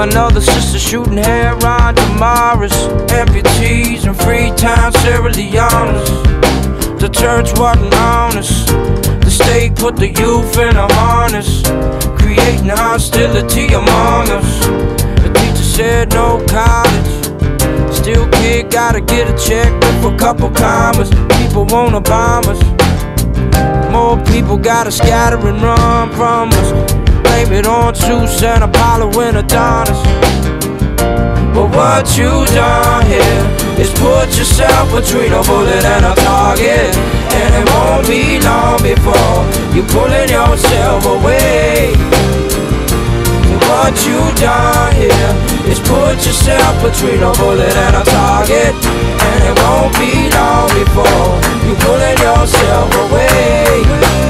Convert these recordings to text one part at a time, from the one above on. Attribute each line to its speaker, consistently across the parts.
Speaker 1: Another sister shooting heroin tomorrows. Amputees and Freetown, Sierra Leone's. The church wasn't honest. The state put the youth in a harness, creating hostility among us. The teacher said no college. Still kid gotta get a check with a couple commas. People wanna bomb us. More people gotta scatter and run from us. Blame it on Zeus and Apollo and Adonis. But what you done here is put yourself between a bullet and a target, and it won't be long before you're pulling yourself away. What you done here is put yourself between a bullet and a target, and it won't be long before you're pulling yourself away.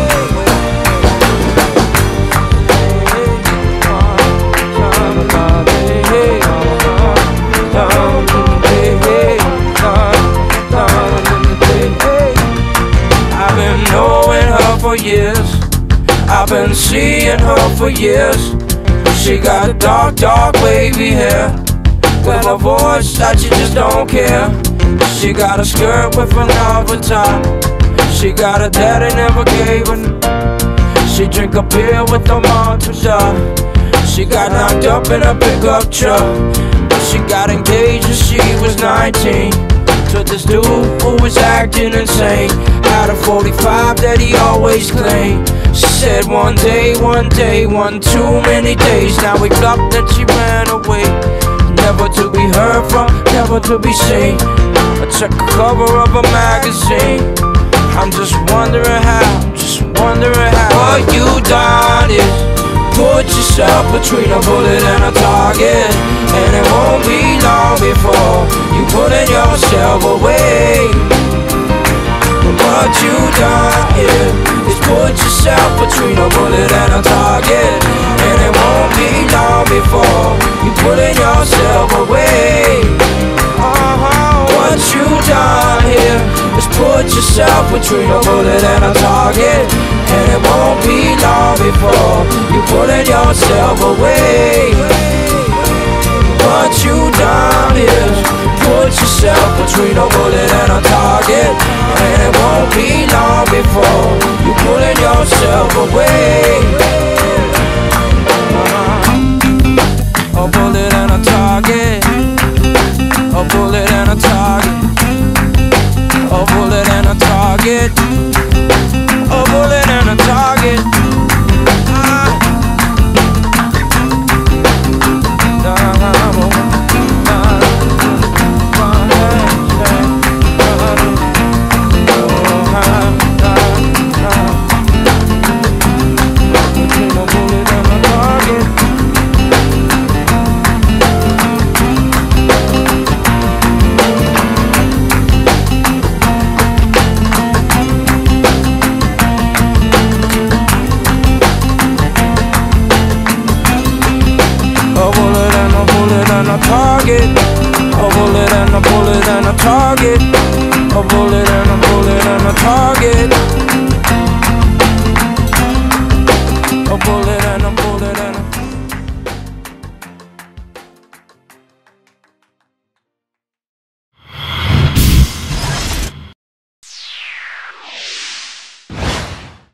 Speaker 1: I've been knowing her for years, I've been seeing her for years. She got a dark, dark wavy hair, with a voice that you just don't care. She got a skirt with another top. She got a daddy never gave her. She drink a beer with a mantra. She got knocked up in a pickup truck. She got engaged when she was 19 to this dude who was acting insane. Had a 45 that he always claimed. She said one day, one too many days. Now we up that she ran away, never to be heard from, never to be seen. I check the cover of a magazine. I'm just wondering how, what you done is put yourself between a bullet and a target, and it won't be long before you pulling yourself away. What you done here is put yourself between a bullet and a target, and it won't be long before you pulling yourself away. What you done here is put yourself between a bullet and a target, and it won't be long before you pulling yourself away. What you done is put yourself between a bullet and a target, and it won't be long before you pulling yourself away. A bullet and a target, a bullet and a target, a bullet and a target, a bullet and a target. A bullet and a target, a bullet and a target.